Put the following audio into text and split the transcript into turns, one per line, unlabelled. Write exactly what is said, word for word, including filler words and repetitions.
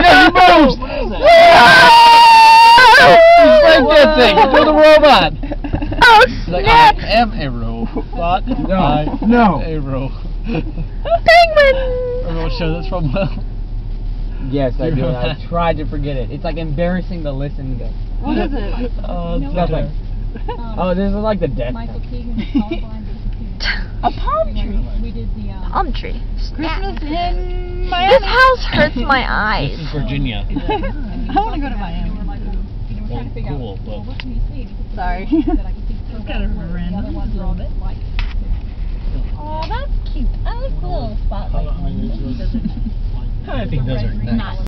he moves! He's breakdancing! You're the robot!
Oh,
Like,
snap!
I am a robot.
No.
I
No.
am a ro.
Penguin!
Everyone show this from Will.
Yes, I do. I tried to forget it. It's like embarrassing to listen to.
What is it?
Oh,
It's nothing. Oh, this is like the death.
Michael Keegan was colorblind. A palm tree. We did the um,
Palm tree.
Christmas in Miami.
This house hurts my eyes.
This is Virginia.
I want to go to Miami.
Well, cool, but...
Sorry. It's kind of random. Oh, that's cute. I like the little spotlight.
I think those are nice.